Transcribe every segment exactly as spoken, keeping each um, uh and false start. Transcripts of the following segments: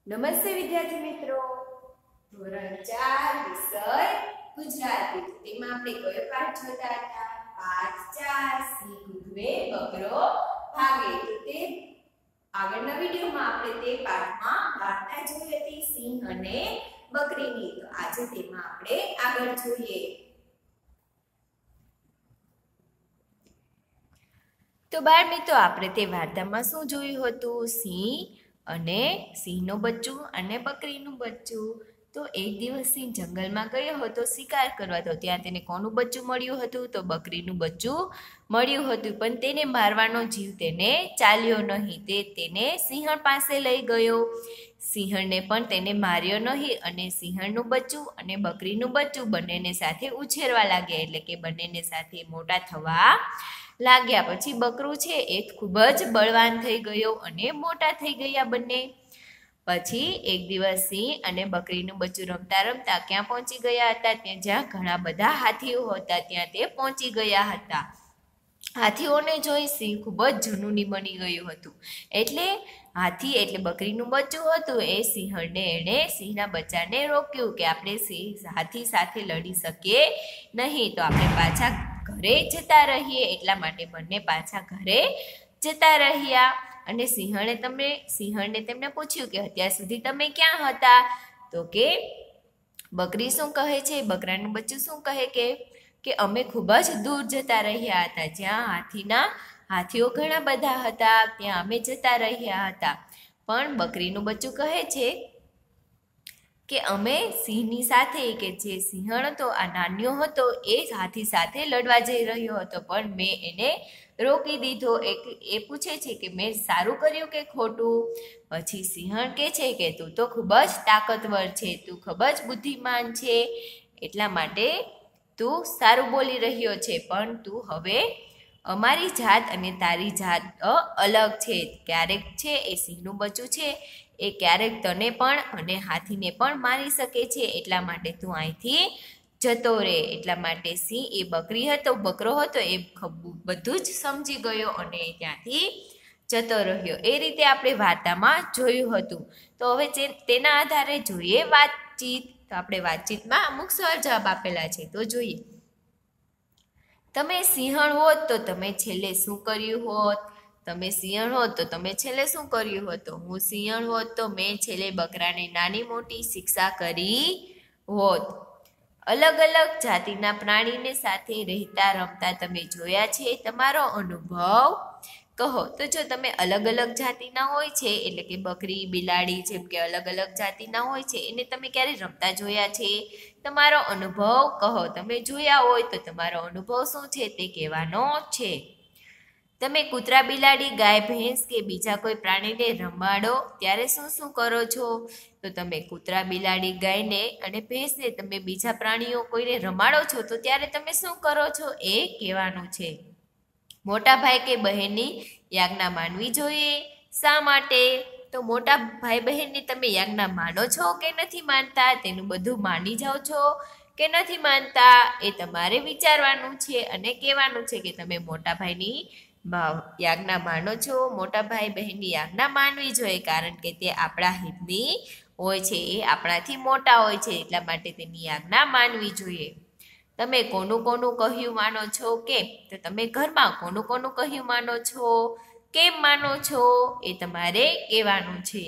નમસ્તે વિદ્યાર્થી મિત્રો, ધોરણ ચાર વિષય ગુજરાતી. તેમાં આપણે કયો પાઠ જોતા હતા? પાઠ ચાર, સિંહ ઉઠવે બકરો ભાગે. તો તે આગળના વિડીયોમાં આપણે તે પાઠમાં વાર્તા જોઈ હતી સિંહ અને બકરીની. તો આજે તેમાં આપણે આગળ જોઈએ. તો બાળ મિત્રો, આપણે તે વાર્તામાં શું જોયું હતું? સિંહ અને સિંહનું બચ્ચું અને બકરીનું બચ્ચું. તો એક દિવસ સિંહ જંગલમાં ગયો હતો શિકાર કરવા. તો ત્યાં તેને કોનું બચ્ચું મળ્યું હતું? તો બકરીનું બચ્ચું મળ્યું હતું. પણ તેને મારવાનો જીવ તેને ચાલ્યો નહીં. તે તેને સિંહણ પાસે લઈ ગયો. સિંહણને પણ તેને માર્યો નહીં અને સિંહણનું બચ્ચું અને બકરીનું બચ્ચું બંનેને સાથે ઉછેરવા લાગ્યા. એટલે કે બંનેને સાથે મોટા થવા લાગ્યા. પછી બકરું છે એ ખૂબ જ બળવાન થઈ ગયો અને મોટા થઈ ગયા બંને. પછી એક દિવસ સિંહ અને બકરીનું બચ્ચું રમતા રમતા ક્યાં પહોંચી ગયા હતા? ત્યાં જ્યાં ઘણા બધા હાથીઓ હતા ત્યાં તે પહોંચી ગયા હતા. હાથીઓને જોઈ સિંહ ખૂબ જ જુનૂની બની ગયું હતું. એટલે હાથી એટલે બકરીનું બચ્ચું હતું એ સિંહણને એણે સિંહના બચ્ચાને રોક્યું કે આપણે સિંહ હાથી સાથે લડી શકીએ નહીં, તો આપણે પાછા ઘરે જતા રહીએ. એટલા માટે બંને પાછા ઘરે જતા રહ્યા. અને સિંહણે તમને સિંહણને તેમને પૂછ્યું કે અત્યાર સુધી તમે ક્યાં હતા? તો કે બકરી શું કહે છે, બકરાનું બચ્ચું શું કહે કે કે અમે ખૂબ જ દૂર જતા રહ્યા હતા, જ્યાં હાથીના હાથીઓ ઘણા બધા હતા ત્યાં અમે જતા રહ્યા હતા. પણ બકરીનું બચ્ચું કહે છે કે અમે સિંહની સાથે, કે જે સિંહણ હતો આ નાન્યો હતો એ હાથી સાથે લડવા જઈ રહ્યો હતો, પણ મેં એને રોકી દીધો. એ પૂછે છે કે મેં સારું કર્યું કે ખોટું? પછી સિંહણ કહે છે કે તું તો ખૂબ જ તાકતવર છે, તું ખૂબ જ બુદ્ધિમાન છે, એટલા માટે તું સારું બોલી રહ્યો છે. પણ તું હવે અમારી જાત અને તારી જાત અલગ છે. ક્યારેક છે એ સિંહનું બચ્ચું છે એ ક્યારેક તને પણ અને હાથીને પણ મારી શકે છે, એટલા માટે તું અહીંથી જતો રહે. એટલા માટે સિંહ એ બકરી હતો બકરો હતો એ બધું જ સમજી ગયો અને ત્યાંથી જતો રહ્યો. એ રીતે આપણે વાર્તામાં જોયું હતું. તો હવે તેના આધારે જોઈએ વાતચીત. તો આપણે વાતચીતમાં અમુક સવાલ જવાબ આપેલા છે, તો જોઈએ. તમે સિંહણ હોત તો તમે છેલ્લે શું કર્યું હોત? તમે સિંહણ હોત તો તમે છેલ્લે શું કર્યું હોત? તો હું સિંહણ હોત તો મેં છેલ્લે બકરાને નાની મોટી શિક્ષા કરી હોત. અલગ અલગ જાતિના પ્રાણીને સાથે રહેતા રમતા તમે જોયા છે? તમારો અનુભવ કહો. તો જો તમે અલગ અલગ જાતિના હોય છે, એટલે કે બકરી બિલાડી જેમ કે અલગ અલગ જાતિના હોય છે, એને તમે ક્યારે રમતા જોયા છે? તમારો અનુભવ કહો. તમે જોયા હોય તો તમારો અનુભવ શું છે તે કહેવાનો છે. તમે કૂતરા બિલાડી ગાય ભેંસ કે બીજા કોઈ પ્રાણીને રમાડો ત્યારે શું શું કરો છો? તો તમે કૂતરા બિલાડી ગાયને અને ભેંસને તમે બીજા પ્રાણીઓ કોઈને રમાડો છો તો ત્યારે તમે શું કરો છો એ કહેવાનું છે. મોટા ભાઈ કે બહેનની યાજ્ઞા માનવી જોઈએ. શા માટે? તો મોટા ભાઈ બહેનની તમે યાજ્ઞા માનો છો કે નથી માનતા? તેનું બધું માની જાઓ છો કે નથી માનતા? એ તમારે વિચારવાનું છે અને કહેવાનું છે કે તમે મોટા ભાઈની યાજ્ઞા માનો છો. મોટા ભાઈ બહેનની યાજ્ઞા માનવી જોઈએ, કારણ કે તે આપણા હિતની હોય છે, એ આપણાથી મોટા હોય છે, એટલા માટે તેની યાજ્ઞા માનવી જોઈએ. તમે કોનું કોનું કહ્યું માનો છો? કે તો તમે ઘરમાં કોનું કોનું કહ્યું માનો છો? કેમ માનો છો? એ તમારે કહેવાનું છે.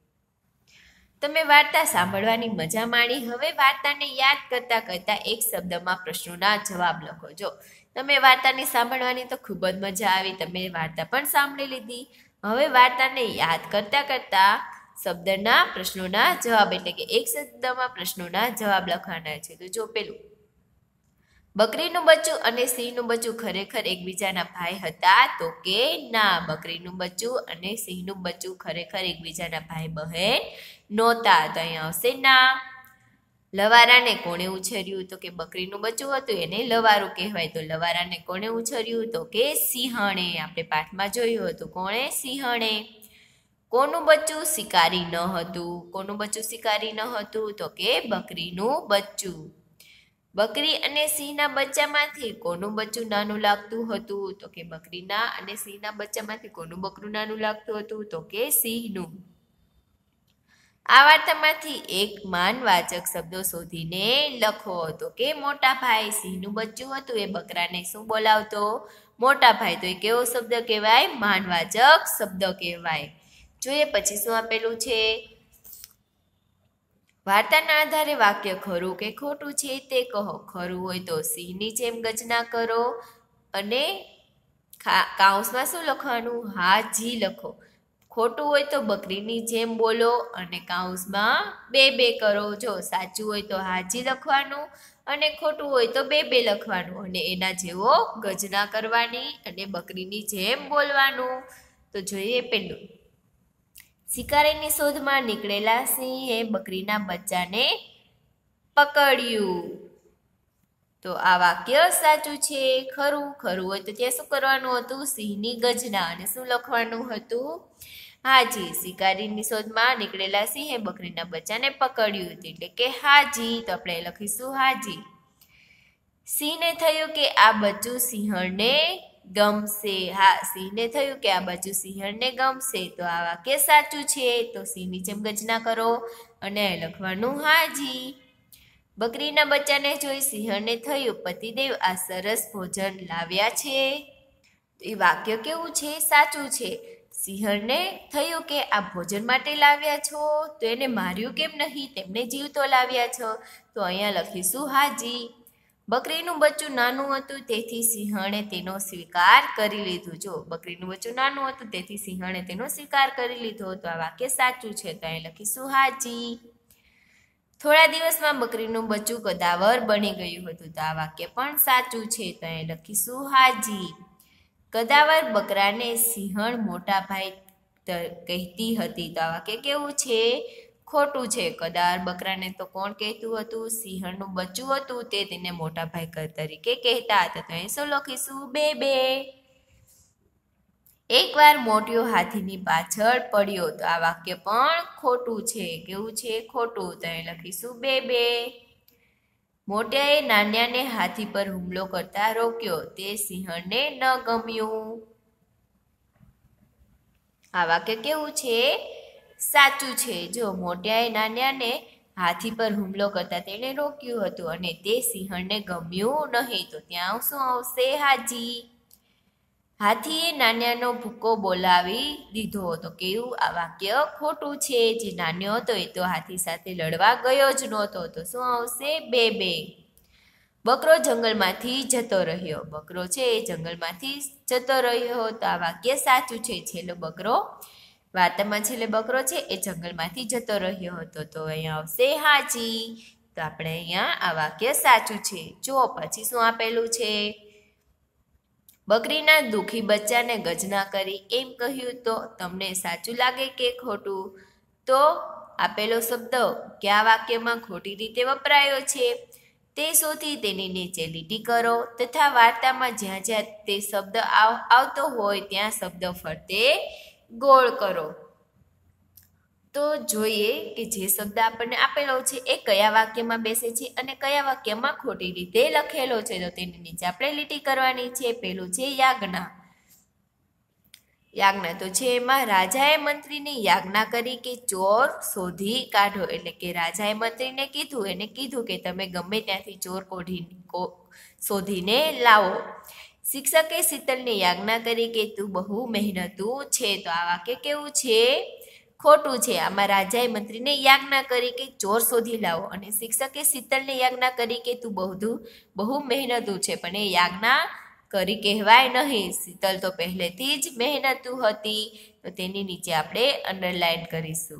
તમે વાર્તા સાંભળવાની મજા માણી. હવે વાર્તાને યાદ કરતા કરતા એક શબ્દમાં પ્રશ્નોના જવાબ લખો. જો તમે વાર્તાને સાંભળવાની તો ખૂબ જ મજા આવી, તમે વાર્તા પણ સાંભળી લીધી. હવે વાર્તાને યાદ કરતા કરતા શબ્દના પ્રશ્નોના જવાબ, એટલે કે એક શબ્દમાં પ્રશ્નોના જવાબ લખવાના છે. તો જો પેલું, બકરીનું બચ્ચું અને સિંહનું બચ્ચું ખરેખર એકબીજાના ભાઈ હતા? તો કે ના, બકરીનું બચ્ચું અને સિંહનું બચ્ચું ખરેખર એકબીજાના ભાઈ બહેન નહોતા. તો અહીંયા આવશે ના. લવારાને કોણે ઉછર્યું? તો કે બકરીનું બચ્ચું હતું એને લવારું કહેવાય. તો લવારાને કોણે ઉછર્યું? તો કે સિંહણે. આપણે પાઠમાં જોયું હતું. કોણે? સિંહણે. કોનું બચ્ચું શિકારી ન હતું? કોનું બચ્ચું શિકારી ન હતું? તો કે બકરીનું બચ્ચું. બકરી અને સિંહના બચ્ચામાંથી કોનું બચ્ચું નાનું લાગતું હતું? તો કે બકરીના અને સિંહના બચ્ચામાંથી કોનું બકરું નાનું લાગતું હતું? તો કે સિંહનું. આ વાર્તામાંથી એક માનવાચક શબ્દો શોધીને લખો. તો કે મોટા ભાઈ સિંહનું બચ્ચું હતું એ બકરાને શું બોલાવતો? મોટા ભાઈ. તો એ કેવો શબ્દ કહેવાય? માનવાચક શબ્દ કહેવાય. જોઈએ પછી શું આપેલું છે. વાર્તાના આધારે વાક્ય ખરું કે ખોટું છે તે કહો. ખરું હોય તો સિંહની જેમ ગર્જના કરો અને કાઉન્સમાં શું લખવાનું? હા જી લખો. ખોટું હોય તો બકરીની જેમ બોલો અને કાઉન્સમાં બે બે કરો. જો સાચું હોય તો હાજી લખવાનું અને ખોટું હોય તો બે બે લખવાનું અને એના જેવો ગર્જના કરવાની અને બકરીની જેમ બોલવાનું. તો જોઈએ પેલું. શિકારીની શોધમાં નીકળેલા સિંહે બકરીના બચ્ચાને પકડ્યું. તો આ વાક્ય સાચું છે. ખરું ખરું હોય તો ત્યાં શું કરવાનું હતું? સિંહની ગર્જના અને શું લખવાનું હતું? હાજી. શિકારીની શોધમાં નીકળેલા સિંહે બકરીના બચ્ચાને પકડ્યું હતું એટલે કે હાજી. તો આપણે લખીશું હાજી. સિંહને થયું કે આ બચ્ચું સિંહણને ગમશે. હા સિંહને થયું કે આ બચ્ચું સિંહણને ગમશે. તો આ વાક્ય સાચું છે. તો સિંહની જેમ ગર્જના કરો અને લખવાનું હાજી. બકરીના બચ્ચાને જોઈ સિંહણને થયું પતિદેવ આ સરસ ભોજન લાવ્યા છે. એ વાક્ય કેવું છે? સાચું છે. સિંહણને થયું કે આ ભોજન માટે લાવ્યા છો તો એને માર્યું કેમ નહીં? તેમને જીવતો લાવ્યા છો. તો અહીંયા લખીશું હાજી. બકરીનું બચ્ચું નાનું હતું તેથી સિંહણે તેનો સ્વીકાર કરી લીધો. જો બકરીનું બચ્ચું નાનું હતું તેથી સિંહણે તેનો સ્વીકાર કરી લીધો. તો આ વાક્ય સાચું છે. તો અહીં લખીશું હાજી. થોડા દિવસમાં બકરીનું બચ્ચું કદાવર બની ગયું હતું. તો આ વાક્ય પણ સાચું છે. તો અહીં લખીશું હાજી. કદાવર બકરાને સિંહણ મોટા ભાઈ કહેતી હતી. તો આ વાક્ય કેવું છે? ખોટું છે. કદાવર બકરાને તો કોણ કહેતું હતું? સિંહણનું બચ્ચું હતું તે તેને મોટા ભાઈ તરીકે કહેતા હતા. તો અહીં શું લખીશું? બે બે. એકવાર મોટિયો હાથીની પાછળ પડ્યો. તો આ વાક્ય પણ ખોટું છે. કેવું છે? ખોટું. તો અહીં લખીશું બે બે. મોટિયાએ નાન્યાને હાથી પર હુમલો કરતા રોક્યો. તે સિંહણને ન ગમ્યું. આ વાક્ય કેવું છે? સાચું છે. જો મોટિયાએ નાન્યાને હાથી પર હુમલો કરતા તેણે રોક્યું હતું અને તે સિંહણને ગમ્યું નહીં. તો ત્યાં શું આવશે? હાજી. હાથીએ નાન્યાનો ભૂકો બોલાવી દીધો. તો કેવું? આ વાક્ય ખોટું છે. જે નાન્યો હતો એ તો હાથી સાથે લડવા ગયો જ નહોતો. તો શું આવશે? બે બે. બકરો જંગલમાંથી જતો રહ્યો. બકરો છે એ જંગલમાંથી જતો રહ્યો. તો આ વાક્ય સાચું છે. છેલ્લો બકરો વાર્તામાં છેલ્લે બકરો છે એ જંગલમાંથી જતો રહ્યો હતો. તો અહીંયા આવશે હાજી. તો આપણે અહીંયા આ વાક્ય સાચું છે. જો પછી શું આપેલું છે? બકરીના દુઃખી બચ્ચાને ગર્જના કરી એમ કહ્યું. તો તમને સાચું લાગે કે ખોટું? તો આપેલો શબ્દ કયા વાક્યમાં ખોટી રીતે વપરાયો છે તે શોધી તેની નીચે લીટી કરો તથા વાર્તામાં જ્યાં જ્યાં તે શબ્દ આવતો હોય ત્યાં શબ્દ ફરતે ગોળ કરો. તો જોઈએ કે જે શબ્દ આપણને આપેલો છે એ કયા વાક્યમાં બેસે છે અને કયા વાક્યમાં ખોટી રીતે લખેલો છે. તો તેની નીચે આપણે લીટી કરવાની છે. પેલું છે યાજ્ઞા. યાજ્ઞા તો છે એમાં રાજાએ મંત્રીને યાજ્ઞા કરી કે ચોર શોધી કાઢો. એટલે કે રાજાએ મંત્રીને કીધું એને કીધું કે તમે ગમે ત્યાંથી ચોર કોઢી શોધીને લાવો. શિક્ષકે શીતલને યાજ્ઞા કરી કે તું બહુ મહેનતુ છે. તો આ વાક્ય કેવું છે? ખોટું છે. આમાં રાજાએ મંત્રીને યાજ્ઞા કરી કે ચોર શોધી લાવો અને શિક્ષકે શીતલને યાજ્ઞા કરી કે તું બહુ બહુ મહેનતુ છે. પણ એ યાજ્ઞા કરી કહેવાય નહીં. શીતલ તો પહેલેથી જ મહેનતુ હતી. તો તેની નીચે આપણે અંડરલાઈન કરીશું.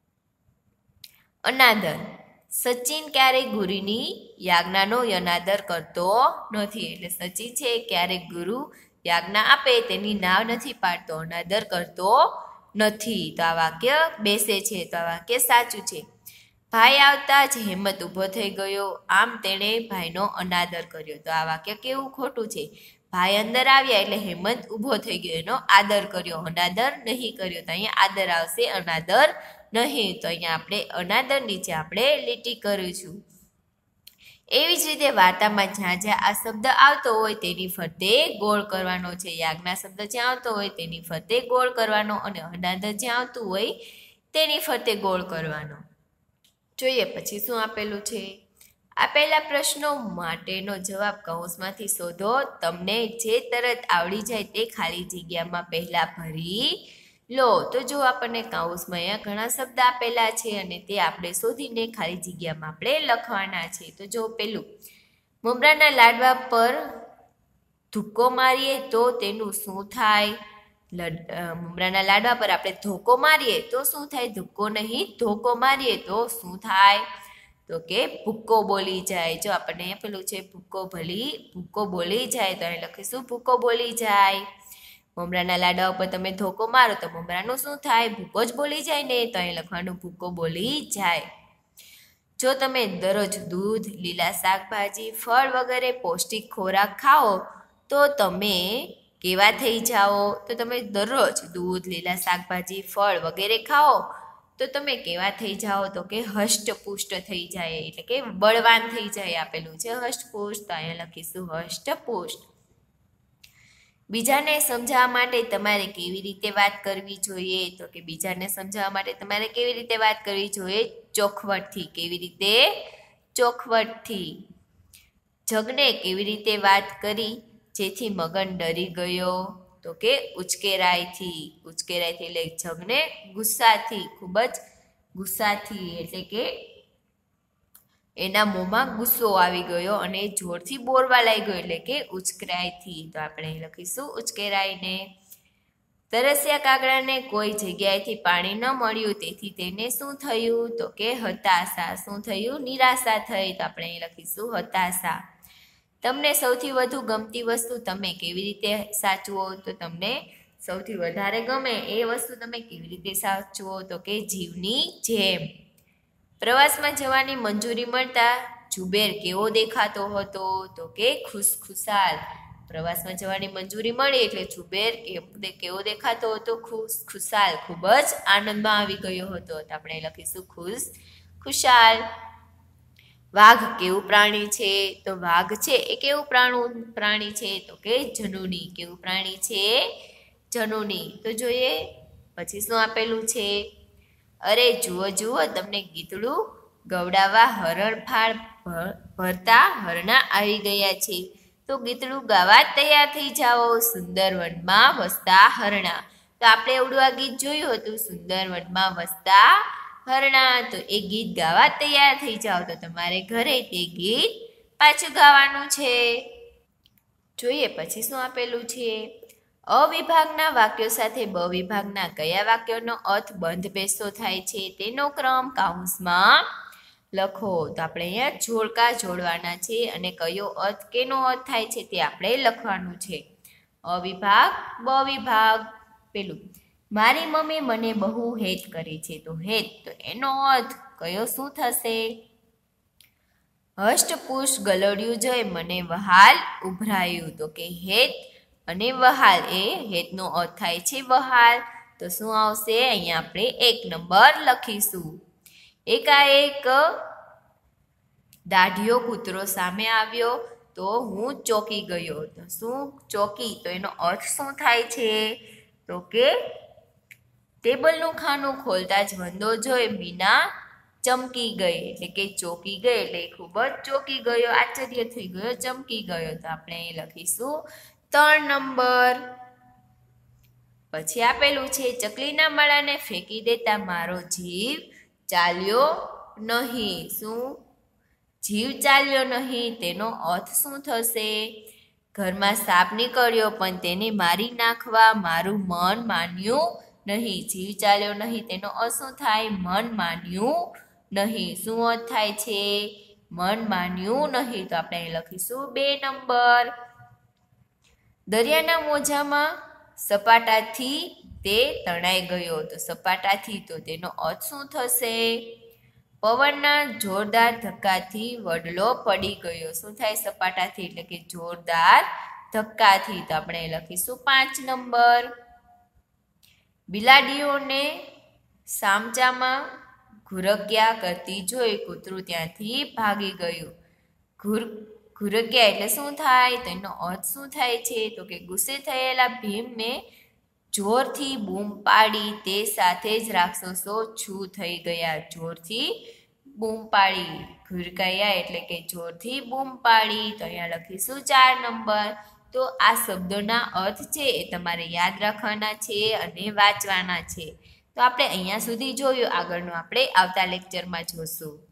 અનાદર. સચિન ક્યારેય ગુરુની યાજ્ઞાનો અનાદર કરતો નથી. એટલે સચિન છે ક્યારેક ગુરુ યાજ્ઞા આપે તેની નાવ નથી પાડતો, અનાદર કરતો નથી. તો આ વાક્ય બેસે છે. તો આ વાક્ય સાચું છે. ભાઈ આવતા જ હેમંત ઊભો થઈ ગયો. આમ તેણે ભાઈનો અનાદર કર્યો. તો આ વાક્ય કેવું? ખોટું છે. ભાઈ અંદર આવ્યા એટલે હેમંત ઊભો થઈ ગયો, એનો આદર કર્યો, અનાદર નહીં કર્યો. તો અહીંયા આદર આવશે, અનાદર નહીં. તો અહીંયા આપણે અનાદર નીચે આપણે લીટી કરીશું. એવી જ રીતે વાર્તામાં જ્યાં જ્યાં આ શબ્દ આવતો હોય તેની ફરતે ગોળ કરવાનો છે. યાજ્ઞા શબ્દ જ્યાં આવતો હોય તેની ફરતે ગોળ કરવાનો અને અનાદર જ્યાં આવતું હોય તેની ફરતે ગોળ કરવાનો. જોઈએ પછી શું આપેલું છે. આપેલા પ્રશ્નો માટેનો જવાબ કૌંસમાંથી શોધો. તમને જે તરત આવડી જાય તે ખાલી જગ્યામાં પહેલા ભરી લો. તો જો આપણને કૌંસમાં અહીંયા ઘણા શબ્દ આપેલા છે અને તે આપણે શોધીને ખાલી જગ્યામાં આપણે લખવાના છે. તો જો પેલું મમરાના લાડવા પર ધુક્કો મારીએ તો તેનું શું થાય? મમરાના લાડવા પર આપણે ધોકો મારીએ તો શું થાય? ધુક્કો નહીં, ધોકો મારીએ તો શું થાય? તો કે ભૂક્કો બોલી જાય. જો આપણને અહીંયા પેલું છે ભૂક્કો ભલી ભૂક્કો બોલી જાય, તો અહીં લખીશું ભૂક્કો બોલી જાય. મમરાના લાડવા ઉપર તમે ધોકો મારો તો મમરાનું શું થાય? ભૂક્કો જ બોલી જાય ને, તો અહીં લખવાનું ભૂક્કો બોલી જાય. જો તમે દરરોજ દૂધ, લીલા શાકભાજી, ફળ વગેરે પૌષ્ટિક ખોરાક ખાઓ તો તમે કેવા થઈ જાઓ? તો તમે દરરોજ દૂધ, લીલા શાકભાજી, ફળ વગેરે ખાઓ તો તમે કેવા થઈ જાઓ? તો કે હષ્ટપુષ્ટ થઈ જાય, એટલે કે બળવાન થઈ જાય. આપેલું છે હષ્ટપુષ્ટ, તો અહીંયા લખીશું હષ્ટપુષ્ટ. બીજાને સમજાવવા માટે તમારે કેવી રીતે વાત કરવી જોઈએ? તો કે બીજાને સમજાવવા માટે તમારે કેવી રીતે વાત કરવી જોઈએ? ચોખવટથી. કેવી રીતે? ચોખવટથી. જગને કેવી રીતે વાત કરી જેથી મગન ડરી ગયો? તો કે ઉચકેરાયથી. ઉચકેરાયથી એટલે જગને ગુસ્સાથી, ખૂબ જ ગુસ્સાથી, એટલે કે એના મોંમાં ગુસ્સો આવી ગયો અને જોરથી બોલવા લાગ્યો, એટલે કે ઉચકેરાયથી. તો આપણે લખીશું ઉચકેરાયને. તરસ્યા કાગડાને કોઈ જગ્યાએથી પાણી ન મળ્યું તેથી તેને શું થયું? તો કે હતાશા. શું થયું? નિરાશા થઈ. તો આપણે અહીં લખીશું હતાશા. તમને સૌથી વધુ ગમતી વસ્તુ તમે કેવી રીતે સાચવો? તો તમને સૌથી વધારે ગમે એ વસ્તુ તમે કેવી રીતે સાચવો? તો કે જીવની જેમ. પ્રવાસમાં જવાની મંજૂરી મળતા જુબેર કેવો દેખાતો હતો? તો કે ખુશખુશાલ. પ્રવાસમાં જવાની મંજૂરી મળી એટલે જુબેર કેવો દેખાતો હતો? ખુશખુશાલ, ખૂબ જ આનંદમાં આવી ગયો હતો. તો આપણે લખીશું ખુશ ખુશાલ. વાઘ કેવું પ્રાણી છે? તો વાઘ છે એ કેવું પ્રાણું પ્રાણી છે? તો કે જનુની. કેવું પ્રાણી છે? જનુની. તો જોઈએ પછી શું આપેલું છે. અરે જુઓ જુઓ, તમને ગીતડું ગવડાવવા હરણફાળ ભરતા હરણા આવી ગયા છે. તો ગીતડું ગાવા તૈયાર થઈ જાઓ. સુંદર વનમાં વસતા હરણા. તો આપણે એવડું આ ગીત જોયું હતું, સુંદર વનમાં વસતા હરણા. તો એ ગીત ગાવા તૈયાર થઈ જાઓ. તો તમારે ઘરે તે ગીત પાછું ગાવાનું છે. જોઈએ પછી શું આપેલું છે. અ વિભાગના વાક્યો સાથે બ વિભાગના કયા વાક્યોનો અર્થ બંધ બેસતો થાય છે તેનો ક્રમ કૌંસમાં લખો. તો આપણે અહીંયા જોડકા જોડવાના છે અને કયો અર્થ કેનો અર્થ થાય છે તે આપણે લખવાનું છે. અ વિભાગ, બ વિભાગ. પેલું મારી મમ્મી મને બહુ હેત કરે છે. તો હેત, તો એનો અર્થ કયો શું થશે? હષ્ટપુષ્ટ ગલોડિયું જોઈ મને વહાલ ઉભરાયું. તો કે હેત અને વહાલ, એ હેતનો અર્થ થાય છે વહાલ. તો શું આવશે? અહીંયા આપણે એક નંબર લખીશું. એકાએક દાઢિયો કૂતરો સામે આવ્યો તો હું ચોંકી ગયો. તો શું ચોંકી? તો એનો અર્થ શું થાય છે? તો કે ટેબલનું ખાનું ખોલતા જ વંદો જોઈ મીના ચમકી ગઈ, એટલે કે ચોંકી ગઈ, એટલે ખૂબ જ ચોંકી ગયો, આશ્ચર્ય થઈ ગયો, ચમકી ગયો. તો આપણે અહીં લખીશું ત્રણ નંબર. પછી આપેલું છે ચકલીના માળાને ફેંકી દેતા મારો જીવ ચાલ્યો નહીં. શું? જીવ ચાલ્યો નહીં. તેનો અર્થ શું થશે? ઘરમાં સાપ નીકળ્યો પણ તેને મારી નાખવા મારું મન માન્યું નહીં. જીવ ચાલ્યો નહીં તેનો અર્થ શું થાય? મન માન્યું નહીં. શું અર્થ થાય છે? મન માન્યું નહીં. તો આપણે અહીં લખીશું બે નંબર. દરિયાના મોજામાં સપાટાથી તે તણાઈ ગયો. તો સપાટાથી, તો તેનો અર્થ શું થશે? પવનના જોરદાર ધક્કાથી વડલો પડી ગયો. શું થાય? સપાટાથી, એટલે કે જોરદાર ધક્કાથી. તો આપણે લખીશું પાંચ નંબર. બિલાડીઓને સામચામાં ઘુરક્યા કરતી જોઈ કૂતરું ત્યાંથી ભાગી ગયું. ઘુર ઘુરક્યા એટલે શું થાય? તો એનો અર્થ શું થાય છે? તો કે ગુસ્સે થયેલા ભીમને જોરથી બૂમ પાડી તે સાથે જ રાક્ષસો છું થઈ ગયા. જોરથી બૂમ પાડી ઘુરકાયા એટલે કે જોરથી બૂમ પાડી. તો અહીંયા લખીશું ચાર નંબર. તો આ શબ્દોના અર્થ છે એ તમારે યાદ રાખવાના છે અને વાંચવાના છે. તો આપણે અહીંયા સુધી જોયું, આગળનું આપણે આવતા લેક્ચરમાં જોશું.